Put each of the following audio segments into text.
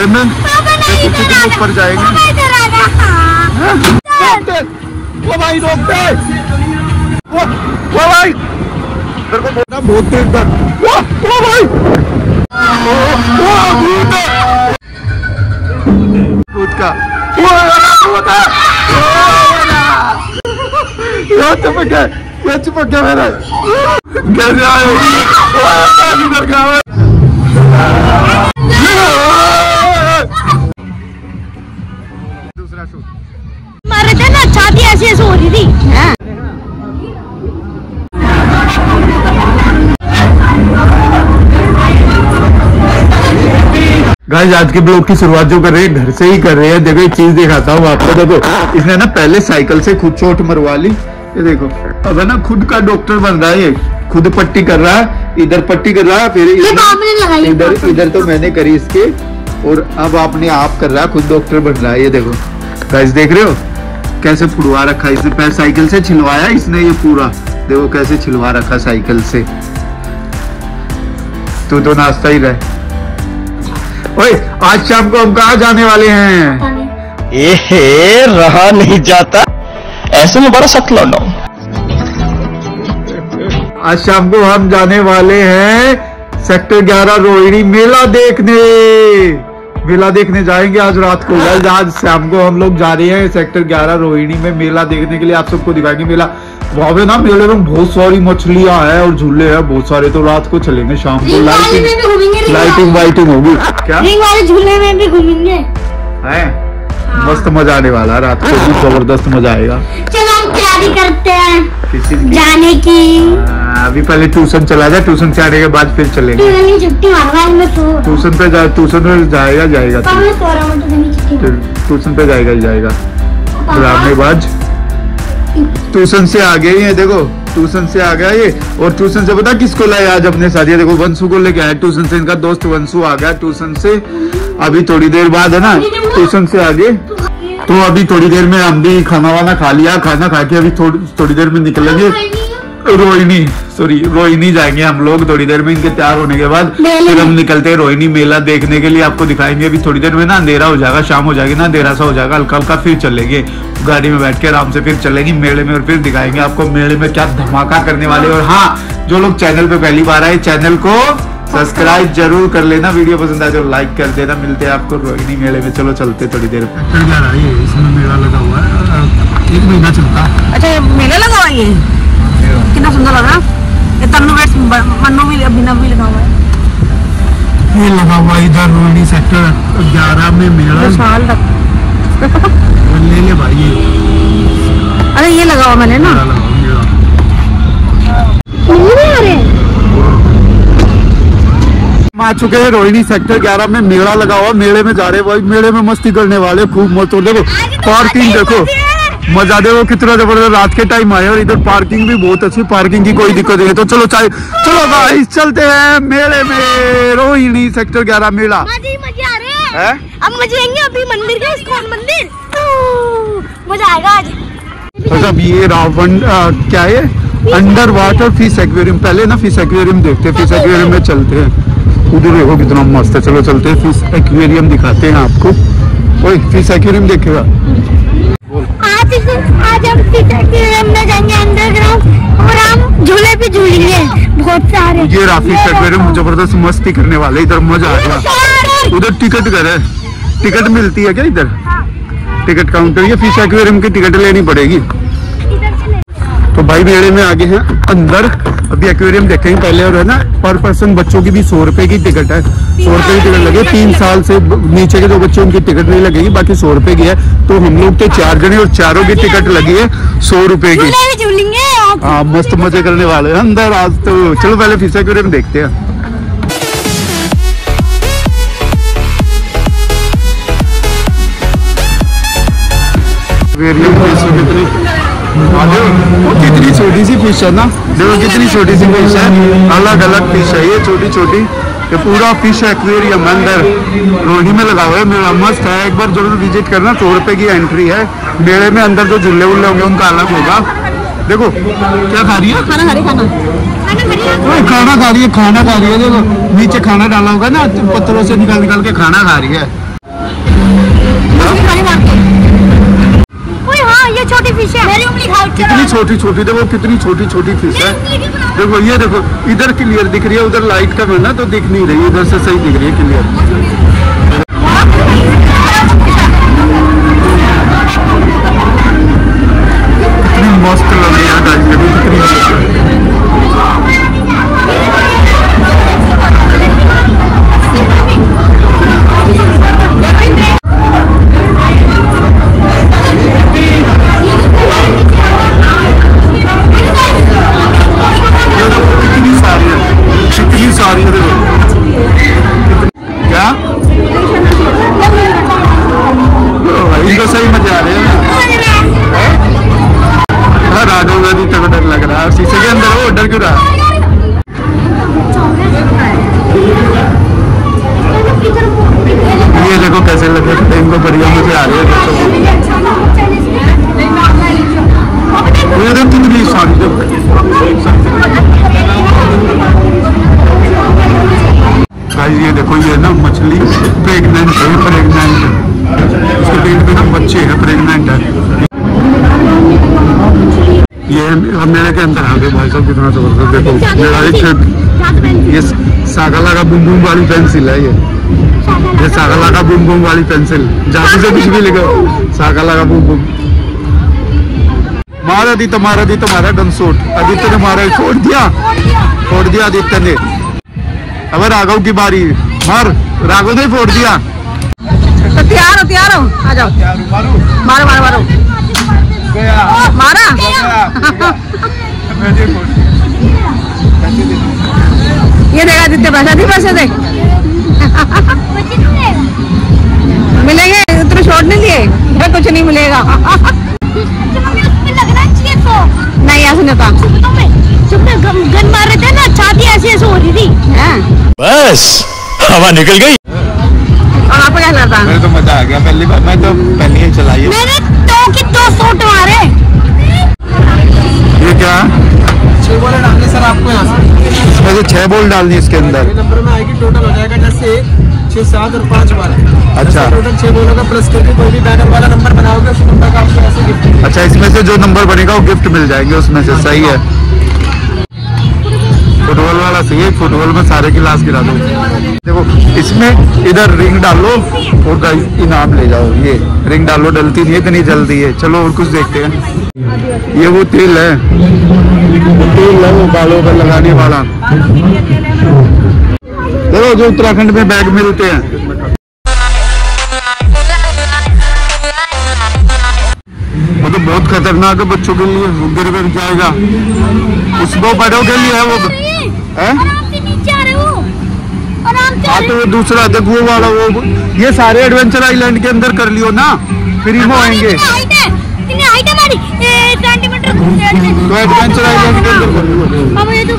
मेले में ऊपर जाएंगे। वो भाई रोक दे, वो भाई मेरे को बोलना बहुत तेज दर। वो भाई दूध का चिपक गया, ये चिपक गया मेरा। कैसे आए इधर का दूसरा शूट मारे थे ना, छाती ऐसी ऐसी हो रही थी। गाइस आज के ब्लॉग की शुरुआत जो कर रहे हैं घर से ही कर रहे हैं। देखो एक चीज दिखाता हूँ आपको। देखो इसने ना पहले साइकिल से खुद चोट मरवा ली, ये देखो। अब है ना खुद का डॉक्टर बन रहा है, ये खुद पट्टी कर रहा है, इधर पट्टी कर रहा है, फिर इधर इधर तो मैंने करी इसके, और अब आपने आप कर रहा है, खुद डॉक्टर बन रहा है। ये देखो गाइस देख रहे हो कैसे फुड़वा रखा है इसने, पहले साइकिल से छिलवाया इसने ये पूरा। देखो कैसे छिलवा रखा साइकिल से। तो नाश्ता ही रहे। ओए आज शाम को हम कहाँ जाने वाले हैं? ये रहा नहीं जाता, ऐसे में बड़ा सख्त लौटा हूं। आज शाम को हम जाने वाले हैं सेक्टर 11 रोहिणी मेला देखने। मेला देखने जाएंगे आज रात को। आज शाम को हम लोग जा रहे हैं सेक्टर 11 रोहिणी में मेला देखने के लिए। आप सबको दिखाएंगे मेला। वहां पे ना मेले में बहुत सारी मछलियां हैं और झूले हैं बहुत सारे। तो रात को चलेंगे, शाम को लाइटिंग वाइटिंग होगी। क्या रिंग वाले झूले में भी घूमेंगे है? मस्त मजा आने वाला है, रात को भी जबरदस्त मजा आएगा। चलो हम तैयारी करते हैं जाने की। अभी पहले ट्यूशन चला जाए, ट्यूशन से आने के बाद फिर चलेंगे। ट्यूशन पे जाएगा ट्यूशन पे जाएगा ड्रामेबाज। ट्यूशन से आ गए ये देखो, ट्यूशन से आ गया ये। और ट्यूशन से पता किसको लाए आज अपने साथ? ये देखो वंशु को लेके आया ट्यूशन से। इनका दोस्त वंशु आ गया ट्यूशन से। अभी थोड़ी देर बाद है ना ट्यूशन से आ गए, तो अभी थोड़ी देर में हम भी खाना वाना खा लिया। खाना खा के अभी थोड़ी देर में निकलेंगे रोहिणी जाएंगे हम लोग थोड़ी देर में। इनके तैयार होने के बाद फिर हम निकलते हैं रोहिणी मेला देखने के लिए। आपको दिखाएंगे अभी थोड़ी देर में ना अंधेरा हो जाएगा, शाम हो जाएगी ना, अंधेरा सा हो जाएगा हल्का हल्का। फिर चलेंगे गाड़ी में बैठ के आराम से, फिर चलेंगे मेले में और फिर दिखाएंगे आपको मेले में क्या धमाका करने वाले। और हाँ, जो लोग चैनल पे पहली बार आए चैनल को सब्सक्राइब जरूर कर लेना। वीडियो पसंद आए तो लाइक कर देना। मिलते हैं आपको रोहिणी मेले में। चलो चलते थोड़ी देर में। इसमें मेला लगा हुआ है, 1 महीना चलता। अच्छा ये मेला लगा हुआ है, कितना सुंदर लग रहा है। ये तन्नू वेट्स मन्नू भी अभिनव भी लगा हुआ है। ये लगा हुआ इधर रोहिणी सेक्टर 11 में मेला। ले ले भाई ये। अरे ये लगा हुआ मैंने ना। आ चुके हैं रोहिणी सेक्टर 11 में मेला लगा हुआ। मेले में जा रहे भाई, मेले में मस्ती करने वाले खूब मस्त। देखो पार्किंग देखो, मजा देखो कितना जबरदस्त। रात के टाइम आए और इधर पार्किंग भी बहुत अच्छी, पार्किंग की कोई दिक्कत नहीं है। तो चलो चलो भाई चलते हैं मेले में। रोहिणी सेक्टर 11 मेला मजे आ रहे हैं। अब मजे आएंगे। अभी मंदिर का इस्कॉन मंदिर, मजा आएगा आज। अब ये रावण क्या है, अंडर वाटर फिश एक्वेरियम। पहले ना फिश एक्वेरियम देखते हैं, फिश एक्वेरियम में चलते हैं। उधर देखो कितना मस्त है। चलो चलते हैं, फिश एक्वेरियम दिखाते हैं आपको। ओए फिश एक्वेरियम देखेगा। आज हम फिश एक्वेरियम में जाएंगे अंडरग्राउंड, और हम झूले भी झूलेंगे बहुत सारे। ये फिश एक्वेरियम जबरदस्त मस्ती करने वाले। इधर मजा आ गया। उधर टिकट घर है, टिकट मिलती है क्या इधर? Ticket counter. ये फिश एक्वेरियम की टिकट लेनी पड़ेगी। तो भाई मेले में आगे हैं अंदर। अभी एक्वेरियम देखेंगे पहले। और है ना पर पर्सन बच्चों की भी 100 रुपए की टिकट है। 100 रुपए की टिकट लगे। 3 साल से नीचे के जो बच्चे उनकी टिकट नहीं लगेगी, बाकी 100 रुपए की है। तो हम लोग तो 4 जने और चारों की टिकट लगी है 100 रुपए की। हाँ मस्त मजे करने वाले हैं अंदर आज तो। चलो पहले फिश एक्वेरियम देखते हैं। वो कितनी छोटी सी फिश है ना, देखो कितनी छोटी सी फिश है। अलग अलग फिश है ये छोटी छोटी। ये पूरा फिश एक्वेरियम अंदर रोहिणी में लगा हुआ है। मेरा मस्त है, एक बार जरूर विजिट करना। 100 रुपए की एंट्री है। मेले में अंदर जो झूले वुल्ले होंगे उनका अलग होगा। देखो क्या खा रही है, खाना खा रही है। देखो नीचे खाना डाला होगा ना, पत्थरों से निकाल निकाल के खाना खा रही है। ओए हाँ, ये छोटी फिश है। मेरी उंगली खाओ। कितनी छोटी छोटी, देखो कितनी छोटी छोटी फिश है। देखो ये देखो, इधर क्लियर दिख रही है, उधर लाइट कम है ना तो दिख नहीं रही, इधर से सही दिख रही है क्लियर। कितनी मस्त लग रही है गाइस, देखो कितनी सारी है, देखो क्या इनको सही मजा आ रहे हैं। हाँ राघव गांधी तक डर लग रहा है, शीशे के अंदर हो, डर क्यों रहा? ये देखो कैसे लगे, इनको बढ़िया मजे आ रहे हैं बच्चों को। ये देखो कितनी सारी, ये देखो ये ना मछली प्रेग्नेंट है, उसके पेट में ना बच्चे हैं, प्रेग्नेंट है। ये मेरे के अंदर आ गए भाई साहब, कितना जबरदस्त। देखो मेरा एक ये सागला का बुम बुम वाली पेंसिल है, ये सागला का बुम बुम वाली पेंसिल, जादू से कुछ भी लिखो, सागला का बुम बुम। मारा दी तुम्हारा गनशॉट, आदित्य ने मारा, फोड़ दिया आदित्य ने। अब राघव की बारी, मार, राघव ने फोड़ दिया। तो तैयार हो, आ जाओ। मारो मारा। ये देगा आदित्य, पैसे दे। मिलेंगे, तेरे शॉट नहीं लिए, कुछ नहीं मिलेगा। नहीं ऐसे नहीं था, गन मार रहे थे ना, छाती ऐसे हो रही थी। बस हवा निकल गई। और आपको क्या लगता है? मेरे तो मजा आ गया, पहली बार मैं तो पहले ही चलाई है। मैंने 2 शॉट मारे। ये क्या 6 बॉल डालने सर आपको यहाँ से, इसमें से 6 बॉल डालनी है इसके अंदर। नंबर में आएगी, टोटल हो जाएगा जैसे 6, 7 और 5 बार। अच्छा, टोटल 6 बॉलों का प्लस करके कोई भी बैनर वाला नंबर बनाओगे, उस नंबर का आपको ऐसे गिफ्ट। अच्छा, इसमें से जो नंबर बनेगा वो गिफ्ट मिल जाएंगे उसमें से, सही है। फुटबॉल वाला सही है, फुटबॉल में सारे गिलास गिरा दो। देखो इसमें इधर रिंग डालो और गाइस इनाम ले जाओ। ये रिंग डालो, डलती नहीं है इतनी जल्दी है। चलो और कुछ देखते हैं। ये वो तेल है, वो बालों पर लगाने वाला। देखो जो उत्तराखंड में बैग मिलते हैं, वो तो बहुत खतरनाक है बच्चों के लिए, गिर जाएगा। उसको बड़ों के लिए है वो है? हाँ तो वो दूसरा देख, वो वाला, वो ये सारे एडवेंचर आइलैंड के अंदर कर लियो ना, फ्री में होंगे। तो एडवेंचर आइलैंड के अंदर कर लियो।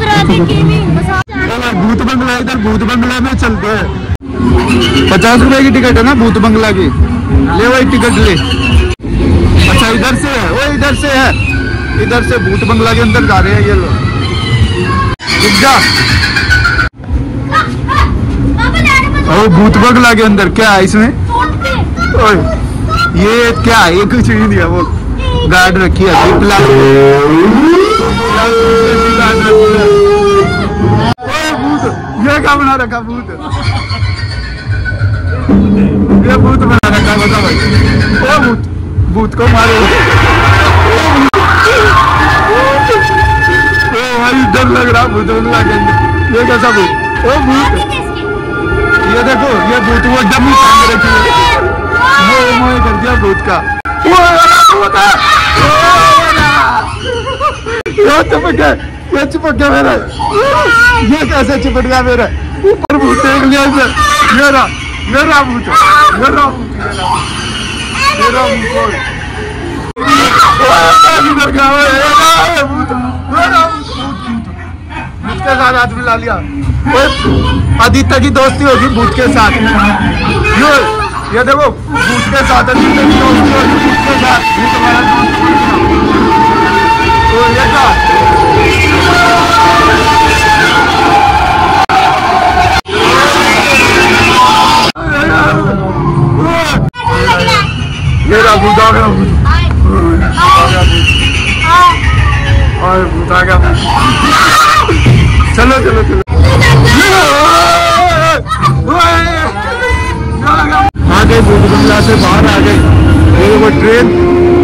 भूत बंगला, इधर भूत बंगला में चलते हैं। 50 रुपए की टिकट है ना भूत बंगला की, ले वही टिकट ले। अच्छा इधर से है, वो इधर से है, इधर से भूत बंगला के अंदर जा रहे हैं ये लोग। ओ भूत बंगला के अंदर क्या है इसमें? ओए ये क्या है? ये कुछ नहीं दिया, वो गार्ड रखी है, ये क्या बना रखा भूत? ये भूत बना रखा, बता भाई। ओ भूत को मारो। ओ भाई डर लग रहा भूत बंगला के अंदर। ये कैसा भूत? ओ भूत, ये देखो ये भूत वो डमी टांग रखी है, मोह कर दिया भूत का। ये चिपक गया मेरा, ये कैसे चिपक गया मेरा? ऊपर भूत देख लिया इधर, मेरा भूत, मेरा भूत के साथ हाथ मिला लिया। आदित्य की दोस्ती होगी भूत के साथ। ये देखो भूत के साथ आदित्य की दोस्ती होगी, भूत के साथ भूत हमारा दोस्त। तो ये क्या भूत आ गया भूत आ गया। चलो चलो चलो आ गए भूत बंगला से बाहर आ गए। ये वो ट्रेन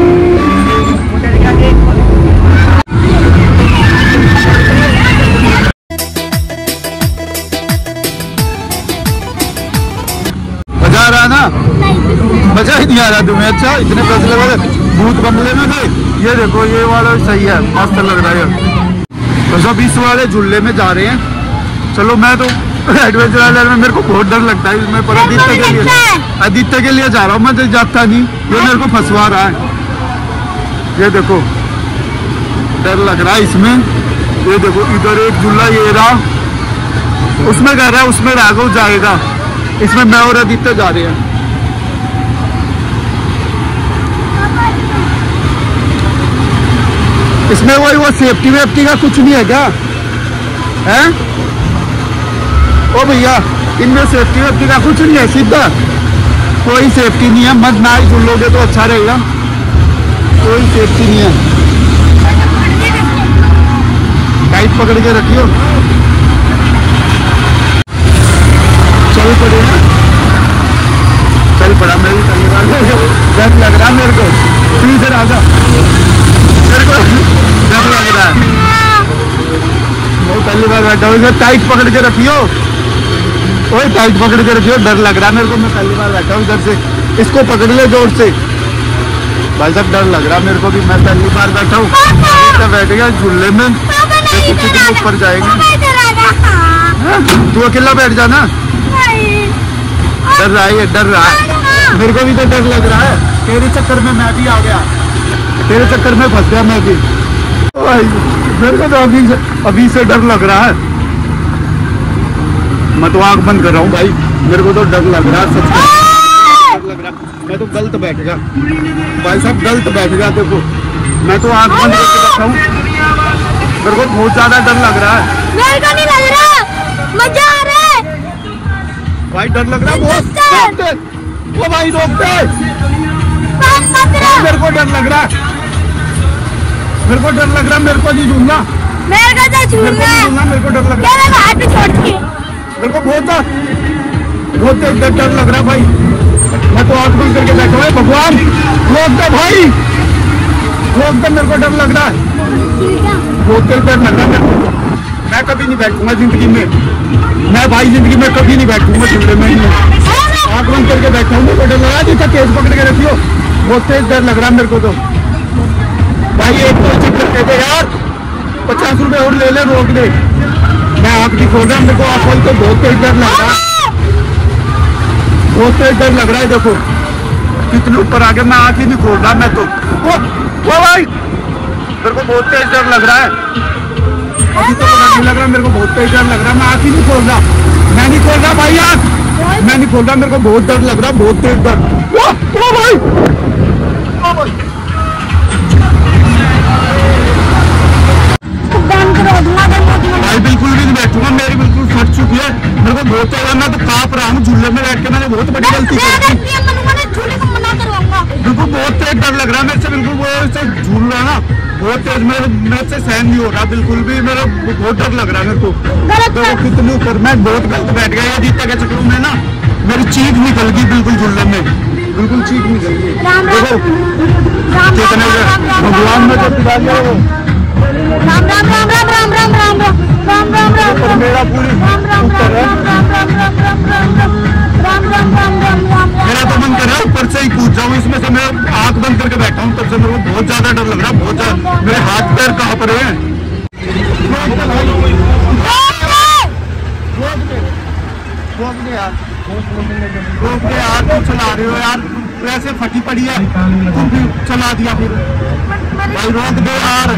मजा आ रहा ना? मजा ही नहीं आ रहा तुम्हें? अच्छा इतने पैसे लगा भूत बंगले में गए। ये देखो ये वाला सही है, मस्त लग रहा है। तो सब इस वाले झूले में जा रहे हैं। चलो मैं तो एडवेंचर आइलैंड में मेरे को बहुत डर लगता है इसमें, पर आदित्य के लिए जा रहा हूँ मैं, तो जाता नहीं। ये मेरे को फंसवा रहा है। ये देखो डर लग रहा है इसमें। ये देखो इधर एक झूला ये रहा, उसमें कह रहा है उसमें राघव जाएगा, इसमें मैं और आदित्य जा रहे हैं। इसमें वो सेफ्टी वेफ्टी का कुछ नहीं है क्या? हैं? ओ भैया इनमें सेफ्टी वेफ्टी का कुछ नहीं है? सीधा कोई सेफ्टी नहीं है, मत ना ही झूलोगे तो अच्छा रहेगा। कोई सेफ्टी नहीं है, टाइट पकड़ के रखियो। चल पड़े ना, चल पड़ा। मैं भी चलने वाला डर लग रहा मेरे को। प्लीज इधर आजा, मेरे को डर लग रहा है। मैं पहली बार बैठा हूँ, इधर टाइट पकड़ के रखियो। ओए टाइट पकड़ के रखियो, डर लग रहा है मेरे को। मैं पहली बार बैठा हूँ इधर से, इसको पकड़ ले जोर से। भाई साहब डर लग रहा मेरे को भी, मैं पहली बार बैठा हूँ। बैठ गया झूले में, कितने ऊपर जाएंगे। तू अकेला बैठ जाना। डर रहा है, डर रहा है। मेरे को भी तो डर लग रहा है। तेरे चक्कर में मैं भी आ गया, तेरे चक्कर में फंस गया मैं भी। मेरे को तो अभी से डर लग रहा है। मैं तो आंख बंद कर रहा हूँ भाई, मेरे को तो डर लग रहा है, सच में डर लग रहा है। मैं तो गलत बैठ गया भाई साहब, गलत बैठ गया। देखो मैं तो आंख बंद करके बैठा हूँ, मेरे को बहुत ज्यादा डर लग रहा है। मेरे को नहीं लग रहा, मजा आ रहा है भाई, डर लग रहा है बहुत। वो भाई रोक दे, मेरे को डर लग रहा है, मेरे को डर लग रहा है। मेरे को नहीं झूलना, मेरे को तो झूलना है। मेरे को डर लग रहा है, हाथ पे छोड़ के मेरे को बहुत डर लग रहा है भाई। मैं तो आंख बंद करके बैठा हूँ। भगवान रोक दे भाई, रोक दे, मेरे को डर लग रहा है, बहुत डर लग रहा है मेरे को। मैं कभी नहीं बैठूंगा जिंदगी में, मैं भाई जिंदगी में कभी नहीं बैठूंगा झूले में। आंख बंद करके बैठा हूँ, मेरे को डर लग रहा है। जितना तेज पकड़ के रखियो, बहुत तेज डर लग रहा है मेरे को तो भाई। एक तो चिकन दे दे यार, 50 रुपए और ले ले, रोक दे। मैं आंख नहीं खोल रहा, मेरे को आंख खोल तो बहुत तेज डर लग रहा है, बहुत तेज डर लग रहा है। देखो कितने ऊपर आ गया, मैं आंख ही नहीं खोल रहा। मैं तो वो भाई मेरे को बहुत तेज डर लग रहा है। अभी तो पता नहीं लग रहा, मेरे को बहुत तेज डर लग रहा है। मैं आंख ही नहीं खोल रहा, मैं नहीं खोल रहा भाई आंख, मैं नहीं खोल रहा। मेरे को बहुत डर लग रहा है, बहुत तेज डर। वो भाई भाई बिल्कुल भी नहीं बैठूंगा, मेरी बिल्कुल फट चुकी है। मेरे को बहुत ज्यादा, मैं तो कांप रहा हूँ झूले में बैठ के। मैंने बहुत बड़ी गलती की, बिल्कुल बहुत तेज डर लग रहा है मेरे से। बिल्कुल वो झूल रहा ना बहुत तेज, मेरे से सहन नहीं हो रहा बिल्कुल भी। मेरा बहुत डर लग रहा है मेरे को। तो कितने ऊपर, मैं बहुत गलत बैठ गया। आदित्य के चक्कर में ना मेरी चीख निकल गई बिल्कुल झूले में, बिल्कुल चीख निकल गई। देखो कितने भगवान में जो पिला गया राम राम राम राम राम राम राम राम राम राम राम मेरा पूरी ऊपर है। मेरा तो मन कर रहा है ऊपर से ही कूद जाऊँ इसमें से। मैं आंख बंद करके बैठा हूँ, तब से मेरे को बहुत ज्यादा डर लग रहा है, बहुत ज्यादा। मेरे हाथ पैर कांप रहे हैं। रोक दे यार, तुम चला रहे हो यार, वैसे फटी पड़ी है, तुम भी चला दिया फिर भाई। रोक दे यार,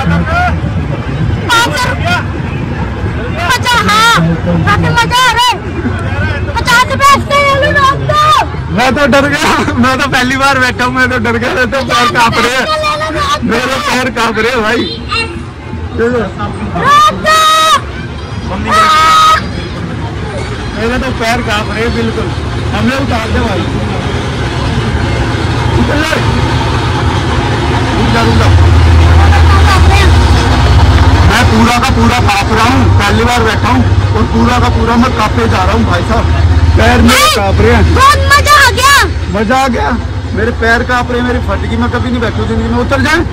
मैं तो डर गया, मैं तो पहली बार बैठा हूँ, मैं तो डर गया। तो पैर कांप रहे हैं, मेरे पैर कांप रहे हैं भाई। मेरे तो पैर कांप रहे हैं बिल्कुल। हमें उतार दे भाई। का पूरा कांप रहा हूँ, पहली बार बैठा हूँ और पूरा का पूरा मैं कांपे जा रहा हूँ भाई साहब, पैर मेरे कांप रहे हैं। बहुत मजा आ गया, मजा आ गया, मेरे पैर कांप रहे हैं, मेरी फटकी, मैं कभी नहीं बैठू जिंदगी में। उतर जाए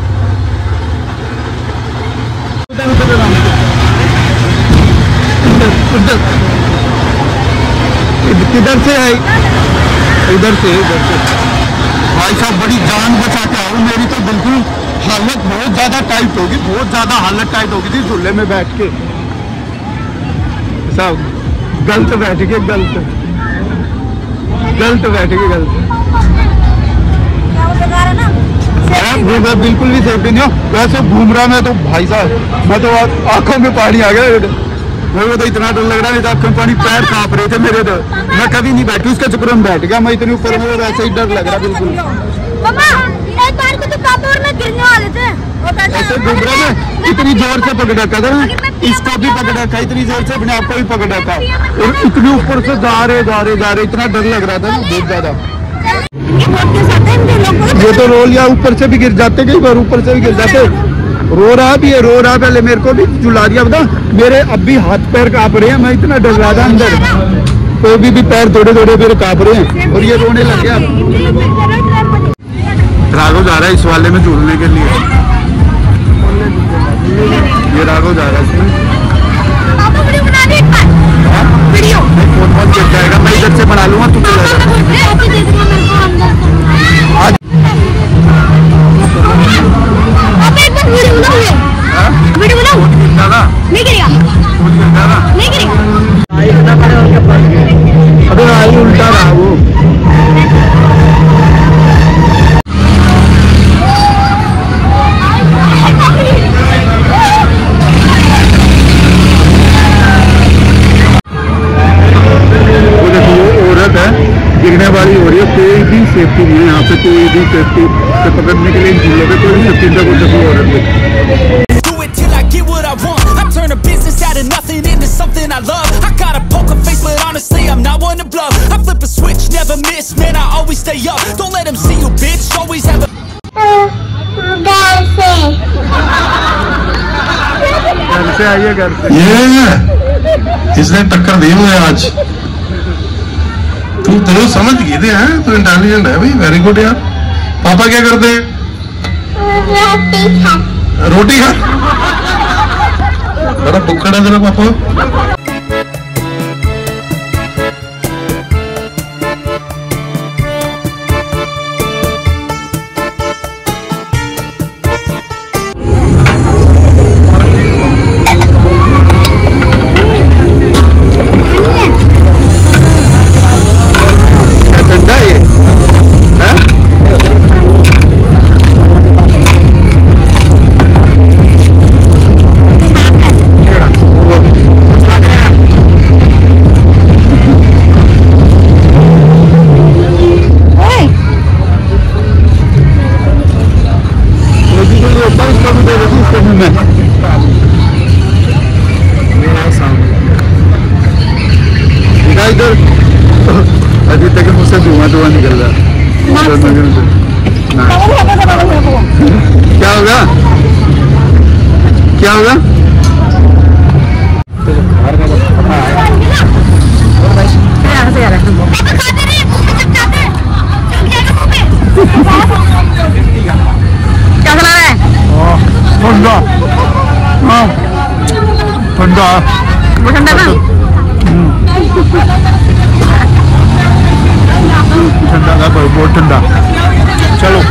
किधर से है? इधर से भाई साहब, बड़ी जान बचा के आऊँ, मेरी तो बिल्कुल हालत बहुत ज्यादा टाइट होगी, बहुत ज्यादा हालत टाइट होगी थी झूले में बैठ के साहब। गलत बैठ के, गलत बैठ के, गलत। मैं बिल्कुल भी सेफ्टी नहीं हो, वैसे घूम रहा मैं तो भाई साहब, मैं तो आंखों में पानी आ गया, मेरे को तो इतना डर लग रहा है, आंखों में पानी, पैर कांप रहे थे मेरे तो, मैं कभी नहीं बैठी उसके चक्कर में बैठ गया, मैं इतनी ऊपर में वैसे ही डर लग रहा बिल्कुल। मामा एक बार को तो पापा और मैं गिरने वाले थे, ऐसे घूम रहा मैं, इतनी जोर से पकड़ रखा था, इसको भी पकड़ रखा, इतनी जोर से अपने आप को भी पकड़ रखा, और इतनी ऊपर से जा रहे इतना डर लग रहा था ना बहुत ज्यादा। ये तो रो लिया, ऊपर से भी गिर जाते, कई बार ऊपर से भी गिर जाते। रो रहा भी है, रो रहा, पहले मेरे को भी झुला दिया, बता मेरे अब भी हाथ पैर कांप रहे हैं, मैं इतना डर रहा था अंदर, तो भी पैर थोड़े मेरे कांप रहे हैं और ये रोने लग गया। राघव जा रहा है इस वाले में झूलने के लिए, ये राघव जा रहा है इसमें। वीडियो फोन गिर जाएगा, मैं इधर से बना लूंगा, तू चला जा। वीडियो बनाओ, नहीं गिरेगा, अबे आई उल्टा रहा वो। गिरने वाली हो रही है, कोई भी सेफ्टी नहीं है यहाँ पे, कोई भी सेफ्टी से पकड़ने के लिए झूलों पे कोई भी सेफ्टी नहीं, कोई औरत है। घर से आइए, घर से। ये इसने टक्कर दी मुझे आज, तू तो समझ गई थी, हैं तू इंटेलिजेंट है भाई, वेरी गुड यार। पापा क्या करते हैं? रोटी खा, बड़ा बुक्कड़ है तेरा पापा। अभी तक मुझसे धुआं निकल रहा है। क्या होगा, क्या होगा? ठंडा, हाँ ठंडा, ठंडा ना, ठंडा था बहुत ठंडा। चलो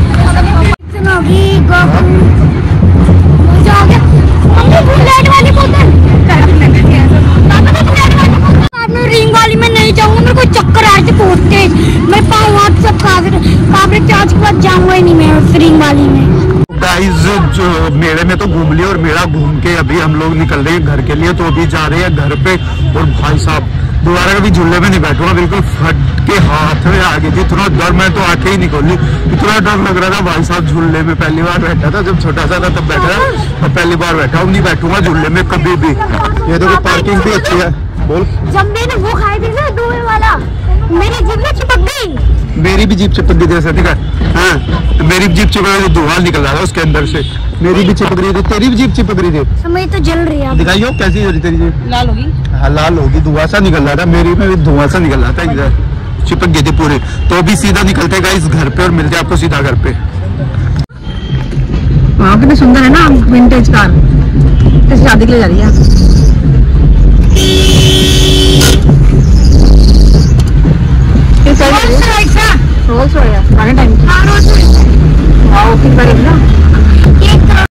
रिंग वाली में नहीं जाऊंगा, मेरे को चक्कर आ रहे बहुत तेज, मैं पाँव हाथ सब काफी चार्ज के बाद जाऊंगा ही नहीं मैं रिंग वाली में। गाइस जो मेले में तो घूम लिया और मेला घूम के अभी हम लोग निकल रहे हैं घर के लिए, तो अभी जा रहे हैं घर पे। और भाई साहब दोबारा कभी झूले में नहीं बैठूंगा, बिल्कुल फट के हाथ में आ गई थी, इतना डर, मैं तो आंखें ही नहीं खोली, इतना डर लग रहा था भाई साहब। झूले में पहली बार बैठा था, जब छोटा सा था तब बैठा था, और पहली बार बैठा हूँ, नहीं बैठूंगा झूले में कभी भी। ये देखो पार्किंग भी अच्छी है। बोल, जब मैंने वो खाई थी ना दूर वाला, मेरी जीभ में चिपक गई। मेरी भी जीप चिपक गई जैसे, ठीक है। हाँ, मेरी भी जीप चिपक रही थी, धुआं निकल रहा था उसके अंदर से। मेरी भी चिपक रही थी, तेरी भी जीप चिपक रही थी। मेरी तो जल रही है। दिखाइयो कैसी हो रही तेरी जीप? लाल होगी। हाँ लाल होगी, धुआं सा निकल रहा था। मेरी में भी धुआं सा निकल रहा था, इधर चिपक गए थे पूरे। तो अभी सीधा निकलते हैं गाइस घर पे और मिलते हैं आपको सीधा घर पे। वाह कितनी सुंदर है ना विंटेज कार। किसी शादी के लिए जा रही है। रोल्स रॉयस पुराने टाइम की। हाँ, रोज वाह कितनी बड़ी है ना।